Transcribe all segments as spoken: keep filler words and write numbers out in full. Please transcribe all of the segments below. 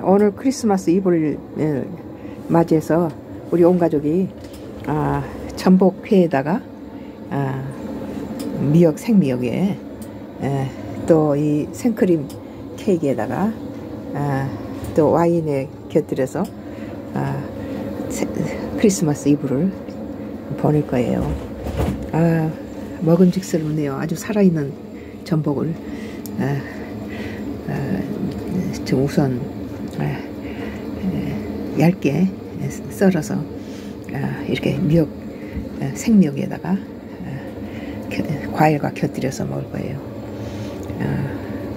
오늘 크리스마스 이브를 에, 맞이해서 우리 온 가족이 아, 전복회에다가 아, 미역 생미역에 또 이 생크림 케이크에다가 아, 또 와인에 곁들여서 아, 세, 크리스마스 이브를 보낼 거예요. 아, 먹음직스럽네요. 아주 살아있는 전복을 아, 아, 우선 아, 얇게 썰어서 아, 이렇게 미역 아, 생미역에다가 아, 겨, 과일과 곁들여서 먹을 거예요. 아,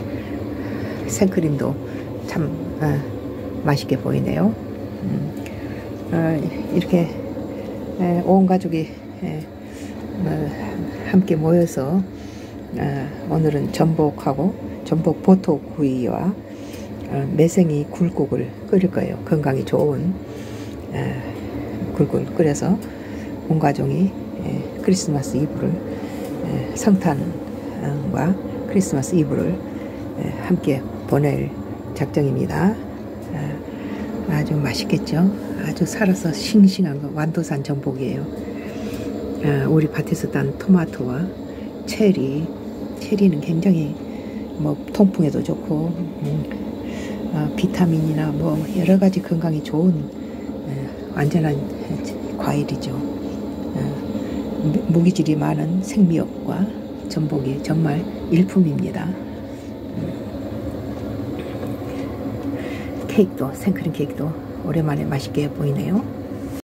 생크림도 참 아, 맛있게 보이네요. 음, 아, 이렇게 에, 온 가족이 에, 어, 함께 모여서 어, 오늘은 전복하고 전복 보토구이와 어, 매생이 굴국을 끓일 거예요. 건강에 좋은 어, 굴국을 끓여서 온 가족이 에, 크리스마스 이브를 에, 성탄과 크리스마스 이브를 에, 함께 보낼 작정입니다. 어, 아주 맛있겠죠? 아주 살아서 싱싱한 거 완도산 전복이에요. 어, 우리 밭에서 딴 토마토와 체리, 체리는 굉장히 뭐 통풍에도 좋고 음, 어, 비타민이나 뭐 여러 가지 건강에 좋은 어, 완전한 과일이죠. 어, 무기질이 많은 생미역과 전복이 정말 일품입니다. 음, 케이크도 생크림 케이크도 오랜만에 맛있게 보이네요.